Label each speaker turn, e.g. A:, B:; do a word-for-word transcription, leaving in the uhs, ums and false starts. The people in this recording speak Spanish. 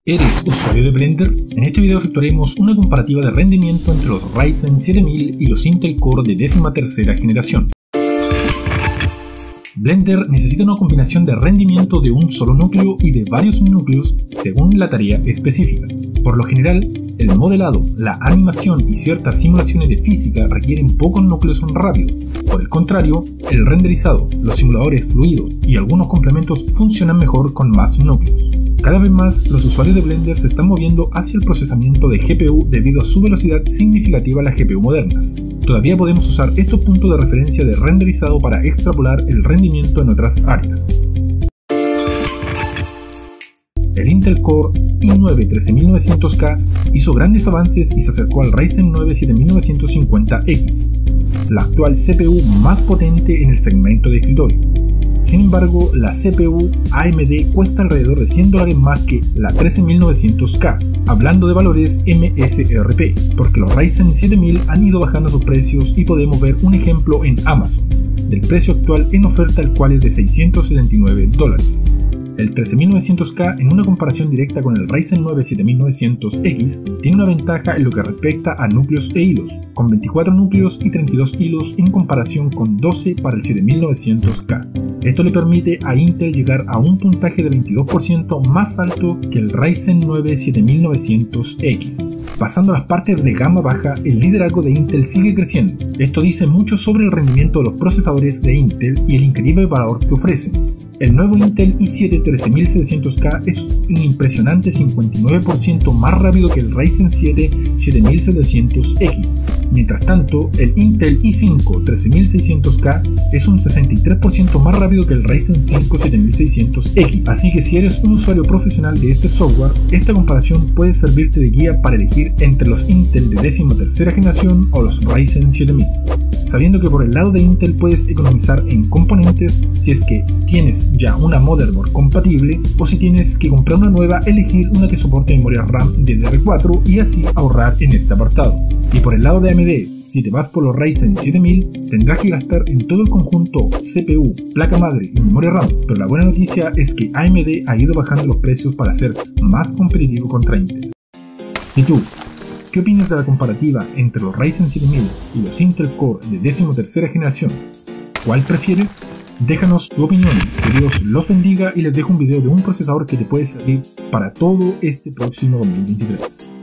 A: ¿Eres usuario de Blender? En este video efectuaremos una comparativa de rendimiento entre los Ryzen siete mil y los Intel Core de décima tercera generación. Blender necesita una combinación de rendimiento de un solo núcleo y de varios núcleos según la tarea específica. Por lo general, el modelado, la animación y ciertas simulaciones de física requieren pocos núcleos rápidos. Por el contrario, el renderizado, los simuladores fluidos y algunos complementos funcionan mejor con más núcleos. Cada vez más, los usuarios de Blender se están moviendo hacia el procesamiento de G P U debido a su velocidad significativa a las G P U modernas. Todavía podemos usar estos puntos de referencia de renderizado para extrapolar el rendimiento en otras áreas. El Intel Core i nueve trece mil novecientos K hizo grandes avances y se acercó al Ryzen nueve siete mil novecientos cincuenta X, la actual C P U más potente en el segmento de escritorio. Sin embargo, la C P U A M D cuesta alrededor de cien dólares más que la trece mil novecientos K, hablando de valores M S R P, porque los Ryzen siete mil han ido bajando sus precios y podemos ver un ejemplo en Amazon, del precio actual en oferta el cual es de seiscientos setenta y nueve dólares. El trece mil novecientos K, en una comparación directa con el Ryzen nueve siete mil novecientos X, tiene una ventaja en lo que respecta a núcleos e hilos, con veinticuatro núcleos y treinta y dos hilos en comparación con doce para el siete mil novecientos K. Esto le permite a Intel llegar a un puntaje de veintidós por ciento más alto que el Ryzen nueve siete mil novecientos X. Pasando a las partes de gama baja, el liderazgo de Intel sigue creciendo. Esto dice mucho sobre el rendimiento de los procesadores de Intel y el increíble valor que ofrecen. El nuevo Intel i siete trece mil setecientos K es un impresionante cincuenta y nueve por ciento más rápido que el Ryzen siete siete mil setecientos X. Mientras tanto, el Intel i cinco trece mil seiscientos K es un sesenta y tres por ciento más rápido que el Ryzen cinco siete mil seiscientos X. Así que si eres un usuario profesional de este software, esta comparación puede servirte de guía para elegir entre los Intel de décima tercera generación o los Ryzen siete mil. Sabiendo que por el lado de Intel puedes economizar en componentes si es que tienes ya una motherboard compatible, o si tienes que comprar una nueva, elegir una que soporte memoria RAM D D R cuatro y así ahorrar en este apartado. Y por el lado de A M D, si te vas por los Ryzen siete mil, tendrás que gastar en todo el conjunto C P U, placa madre y memoria RAM, pero la buena noticia es que A M D ha ido bajando los precios para ser más competitivo contra Intel. ¿Y tú? ¿Qué opinas de la comparativa entre los Ryzen siete mil y los Intel Core de décima tercera generación? ¿Cuál prefieres? Déjanos tu opinión, que Dios los bendiga y les dejo un video de un procesador que te puede servir para todo este próximo dos mil veintitrés.